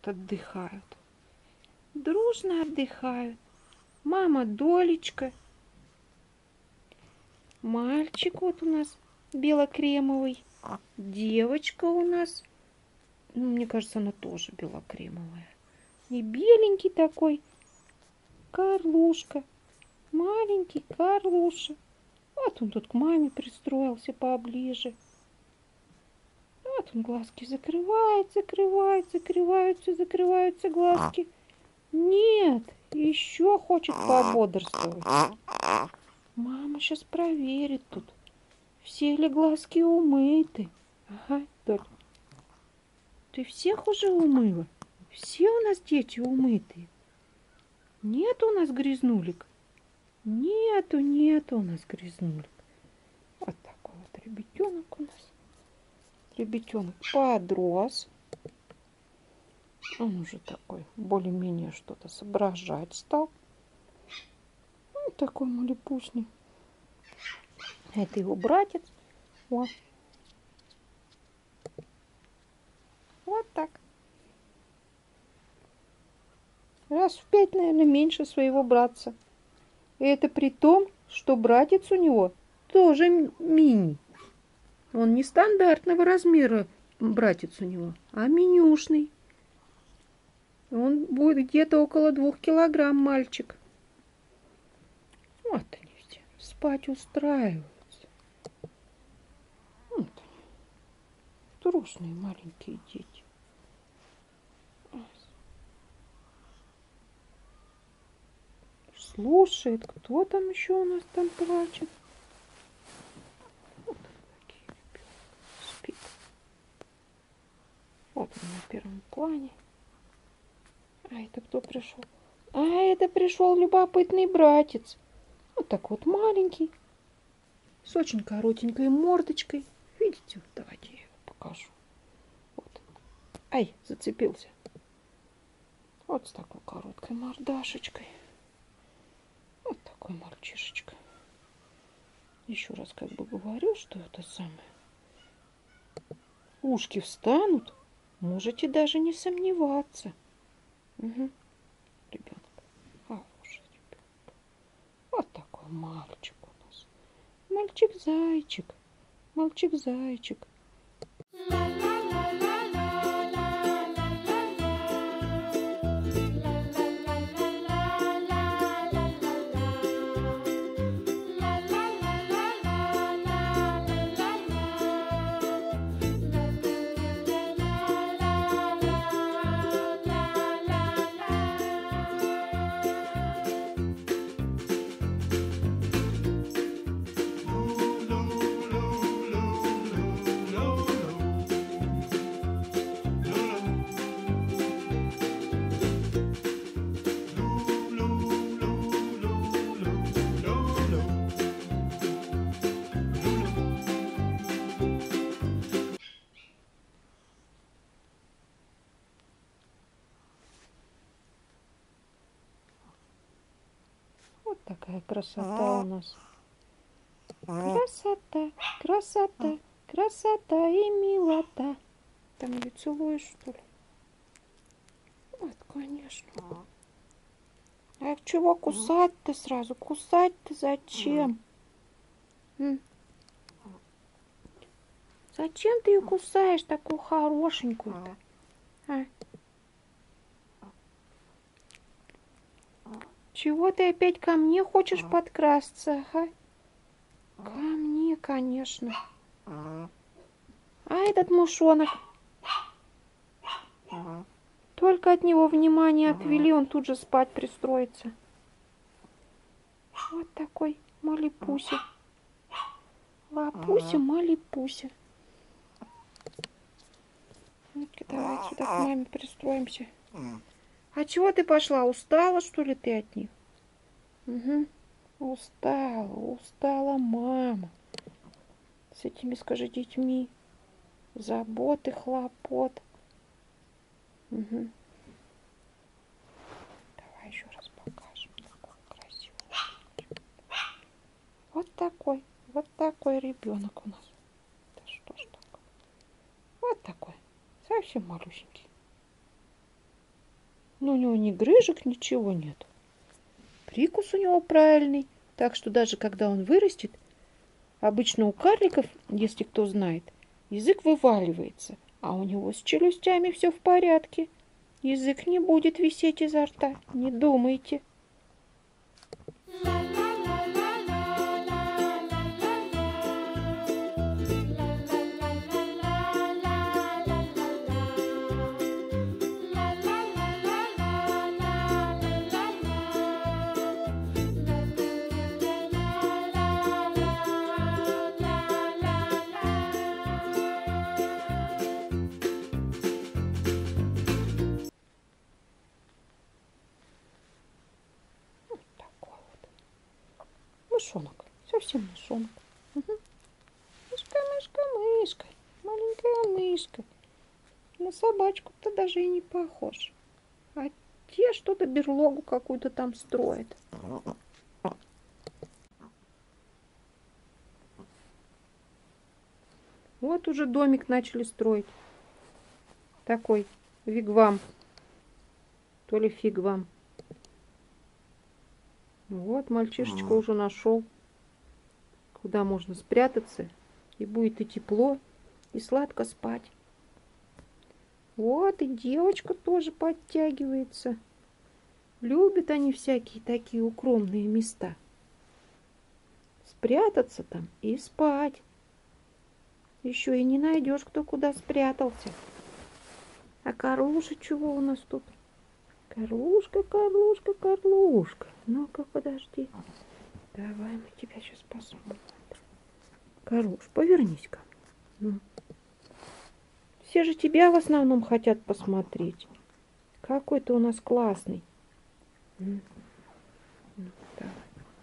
отдыхают. Дружно отдыхают. Мама Долечка. Мальчик вот у нас белокремовый. Девочка у нас, ну, мне кажется, она тоже белокремовая. И беленький такой Карлушка. Маленький Карлуша. Вот он тут к маме пристроился поближе. Вот он глазки закрывает, закрывает, закрываются, закрываются глазки. Нет, еще хочет пободрствовать. Мама сейчас проверит тут, все ли глазки умыты. Ага, Доль, ты всех уже умыла? Все у нас дети умытые. Нет у нас грязнулик? Нету у нас грязнулик. Вот такой вот ребятенок у нас. Ребятенок подрос. Он уже такой более-менее что-то соображать стал. Вот такой малепусный. Это его братец. Вот. Вот так. Раз в 5, наверное, меньше своего братца. И это при том, что братец у него тоже мини. Он не стандартного размера братец у него, а минюшный. Он будет где-то около 2 килограмм мальчик. Вот они все. Спать устраиваются. Вот они. Трушные маленькие дети. Слушает, кто там еще у нас там плачет. Вот такие ребята. Спит. Вот он на первом плане. А это кто пришел? А это пришел любопытный братец. Вот так вот маленький. С очень коротенькой мордочкой. Видите? Вот давайте я его покажу. Вот. Ай, зацепился. Вот с такой короткой мордашечкой. Вот такой мальчишечка. Еще раз как бы говорю, что это самое. Ушки встанут. Можете даже не сомневаться. Угу. Ребенок. Хороший ребенок. Вот такой мальчик у нас. Мальчик-зайчик. Мальчик-зайчик. Вот такая красота у нас. Красота, красота, красота и милота. Там ее целуешь, что ли? Вот, конечно. А чего кусать-то сразу? Кусать-то зачем? Зачем ты ее кусаешь, такую хорошенькую-то? А? Чего ты опять ко мне хочешь подкрасться, ага? Ко мне, конечно. А этот мушонок? Только от него внимание отвели, он тут же спать пристроится. Вот такой малипуся. Лапуся, малипуся. Ну-ка, давай сюда к маме пристроимся. А чего ты пошла? Устала, что ли, ты от них? Угу. Устала мама. С этими, скажи, детьми. Заботы, хлопот. Угу. Давай еще раз покажем. Такой красивый. Вот такой ребенок у нас. Да что ж такое? Вот такой. Совсем малюсенький. Но у него ни грыжек, ничего нет. Прикус у него правильный. Так что даже когда он вырастет, обычно у карликов, если кто знает, язык вываливается, а у него с челюстями все в порядке. Язык не будет висеть изо рта, не думайте. Такой вот. Мышонок. Совсем мышонок. Угу. Мышка, мышка, мышка. Маленькая мышка. На собачку-то даже и не похож. А те что-то берлогу какую-то там строят. Вот уже домик начали строить. Такой вигвам. То ли фигвам. Вот мальчишечка уже нашел, куда можно спрятаться. И будет и тепло, и сладко спать. Вот и девочка тоже подтягивается. Любят они всякие такие укромные места. Спрятаться там и спать. Еще и не найдешь, кто куда спрятался. А Карлуша чего у нас тут? Карлушка, Карлушка, Карлушка. Ну-ка, подожди. Давай мы тебя сейчас посмотрим. Карлуш, повернись ко мне. Ну. Все же тебя в основном хотят посмотреть. Какой ты у нас классный. Ну, давай.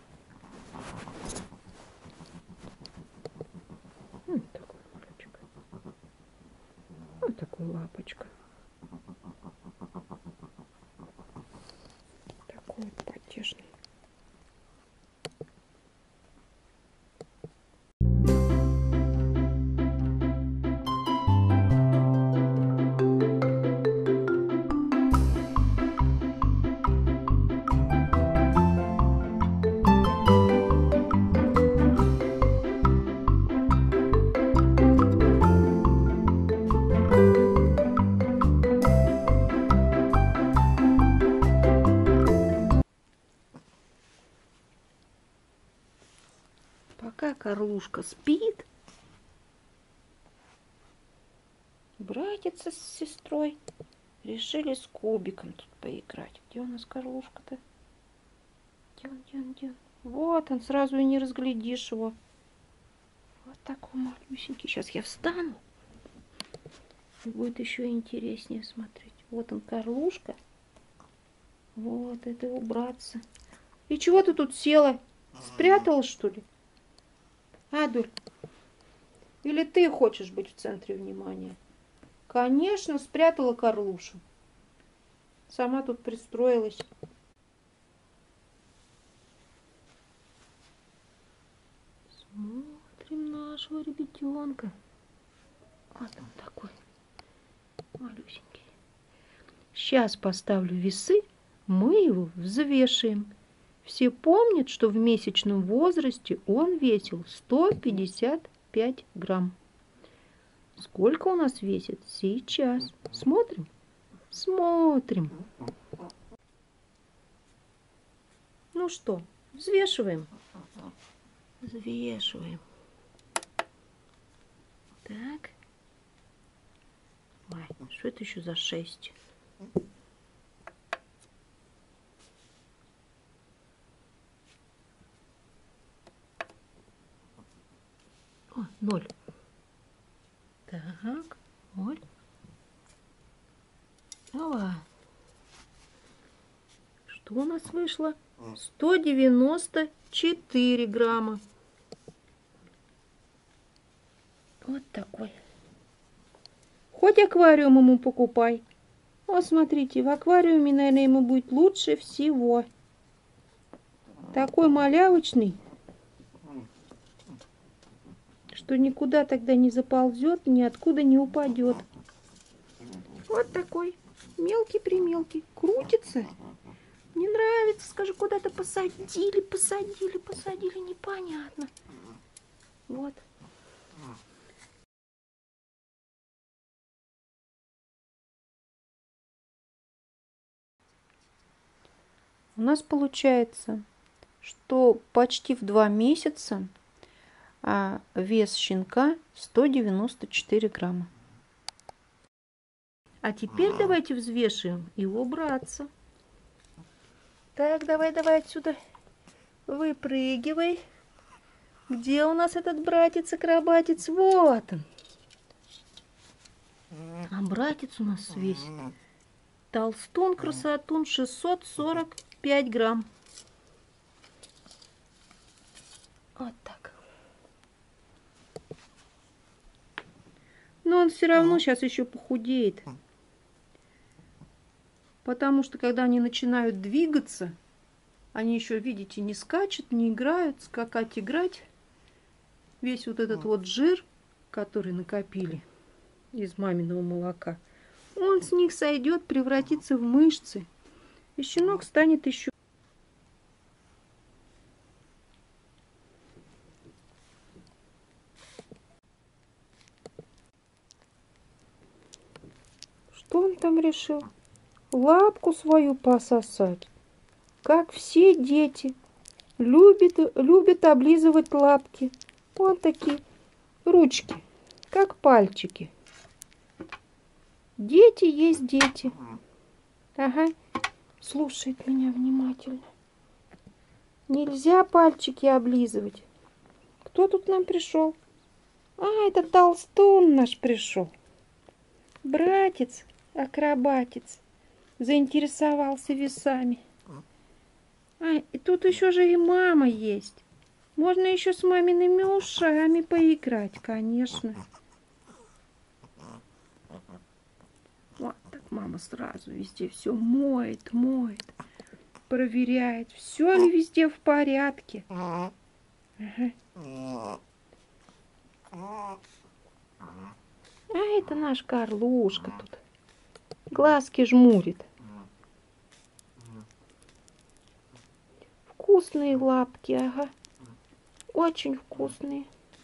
Вот такой мальчик. Вот такой лапочка. Такой вот потешный. Пока Карлушка спит, братец с сестрой решили с кубиком тут поиграть. Где у нас Карлушка-то? Где он? Вот он, сразу и не разглядишь его. Вот такой малюсенький. Сейчас я встану. И будет еще интереснее смотреть. Вот он, Карлушка. Вот, это его братца. И чего ты тут села? Спряталась, что ли? Адуль, или ты хочешь быть в центре внимания? Конечно, спрятала Карлушу. Сама тут пристроилась. Смотрим нашего ребятенка. Вот он такой малюсенький. Сейчас поставлю весы, мы его взвешиваем. Все помнят, что в месячном возрасте он весил 155 грамм. Сколько у нас весит сейчас? Смотрим? Смотрим. Ну что, взвешиваем? Взвешиваем. Так. Ой, что это еще за 6? О, 0. Так, 0. Ава. Что у нас вышло? 194 грамма. Вот такой. Хоть аквариум ему покупай. Вот смотрите, в аквариуме, наверное, ему будет лучше всего. Такой малявочный, что никуда тогда не заползет, ниоткуда не упадет. Вот такой. Мелкий-примелкий. Крутится. Не нравится. Скажи, куда-то посадили, непонятно. Вот. У нас получается, что почти в 2 месяца вес щенка 194 грамма. А теперь давайте взвешиваем его братца. Так, давай отсюда. Выпрыгивай. Где у нас этот братец-акробатец? Вот он. А братец у нас весит. Толстун, красотун, 645 грамм. Вот так. Но он все равно сейчас еще похудеет. Потому что когда они начинают двигаться, они еще, видите, не скачут, не играют. Скакать, играть. Весь вот этот вот жир, который накопили из маминого молока, он с них сойдет, превратится в мышцы. И щенок станет еще. Что он там решил? Лапку свою пососать. Как все дети. Любят облизывать лапки. Вот такие ручки, как пальчики. Дети есть дети. Ага. Слушает меня внимательно. Нельзя пальчики облизывать. Кто тут нам пришел? Это толстун наш пришел. Братец, акробатец, заинтересовался весами. И тут еще же и мама есть. Можно еще с мамиными ушами поиграть, конечно. Вот так мама сразу везде все моет, проверяет, все ли везде в порядке. Ага. Это наш Карлушка тут. Глазки жмурит. Вкусные лапки, ага. Очень вкусные.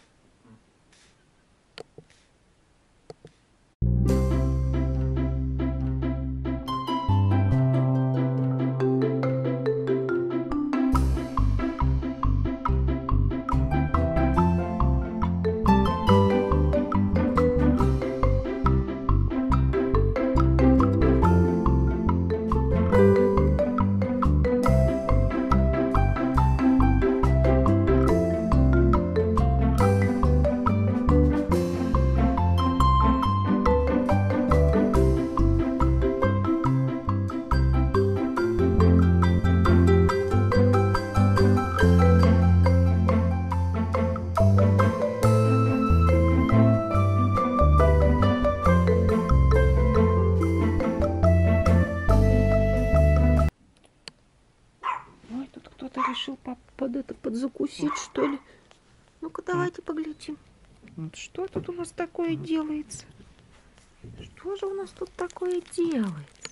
Решил подзакусить, что ли? Ну-ка, давайте поглядим. Вот что тут у нас такое делается? Что же у нас тут такое делается?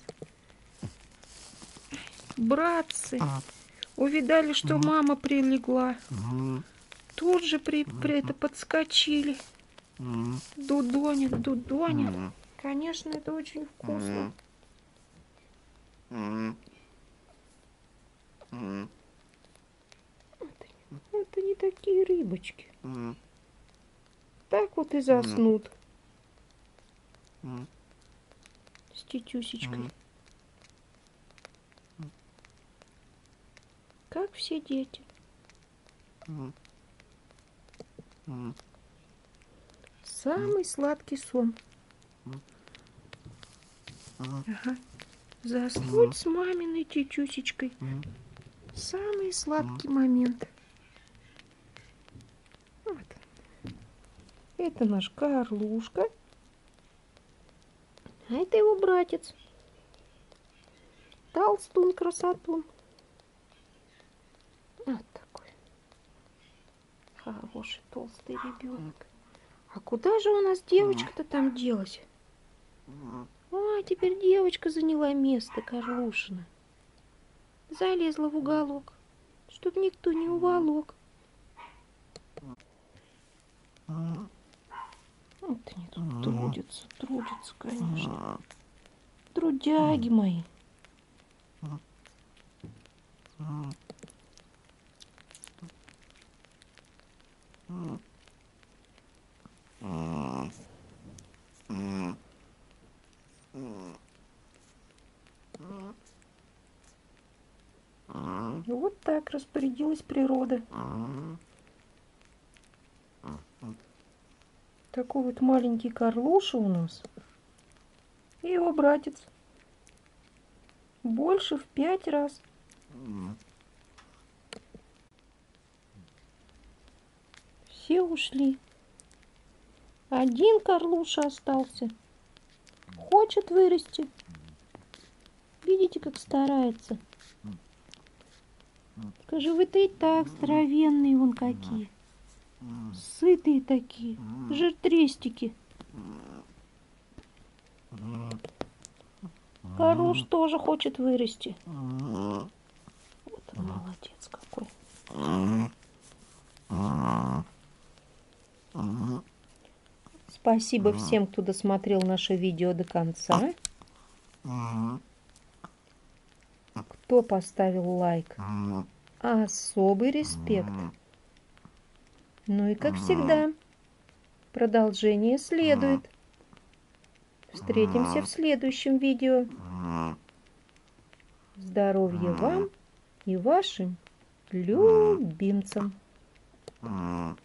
Братцы, увидали, что мама прилегла. Тут же подскочили. Дудонят. Конечно, это очень вкусно. Это не такие рыбочки. Так вот и заснут. С тетюсечкой. Как все дети. Самый сладкий сон. Ага. Заснуть с маминой тетюсечкой. Самый сладкий момент. Вот. Это наш Карлушка. А это его братец. Толстун, красотун. Вот такой. Хороший толстый ребенок. А куда же у нас девочка-то там делась? теперь девочка заняла место Карлушина. Залезла в уголок, чтоб никто не уволок. Вот они тут трудятся, конечно. Трудяги мои. Вот так распорядилась природа. Такой вот маленький Карлуша у нас. И его братец. Больше в 5 раз. Все ушли. Один Карлуша остался. Хочет вырасти. Видите, как старается. Скажи, вы-то и так здоровенные вон какие. Сытые такие. Жиртрестики. Карлуш тоже хочет вырасти. Вот он молодец какой. Спасибо всем, кто досмотрел наше видео до конца. Кто поставил лайк. Особый респект. Ну и как всегда, продолжение следует. Встретимся в следующем видео. Здоровья вам и вашим любимцам.